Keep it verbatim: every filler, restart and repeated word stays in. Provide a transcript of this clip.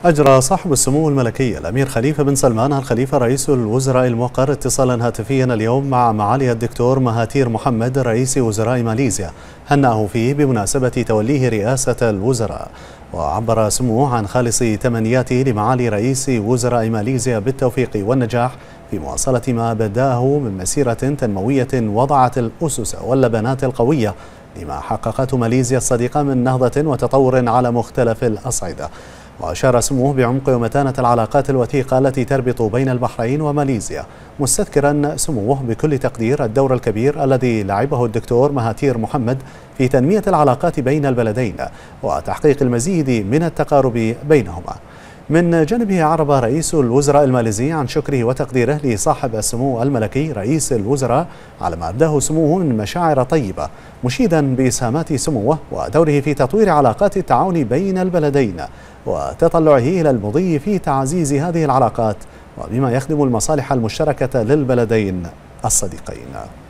أجرى صاحب السمو الملكي الأمير خليفة بن سلمان الخليفة رئيس الوزراء الموقر اتصالا هاتفيا اليوم مع معالي الدكتور مهاتير محمد رئيس وزراء ماليزيا، هنأه فيه بمناسبة توليه رئاسة الوزراء. وعبر سموه عن خالص تمنياته لمعالي رئيس وزراء ماليزيا بالتوفيق والنجاح في مواصلة ما بدأه من مسيرة تنموية وضعت الأسس واللبنات القوية لما حققته ماليزيا الصديقة من نهضة وتطور على مختلف الأصعدة. وأشار سموه بعمق ومتانة العلاقات الوثيقة التي تربط بين البحرين وماليزيا، مستذكرا سموه بكل تقدير الدور الكبير الذي لعبه الدكتور مهاتير محمد في تنمية العلاقات بين البلدين وتحقيق المزيد من التقارب بينهما. من جانبه عرب رئيس الوزراء الماليزي عن شكره وتقديره لصاحب السمو الملكي رئيس الوزراء على ما أبداه سموه من مشاعر طيبة، مشيدا بإسهامات سموه ودوره في تطوير علاقات التعاون بين البلدين وتطلعه إلى المضي في تعزيز هذه العلاقات وبما يخدم المصالح المشتركة للبلدين الصديقين.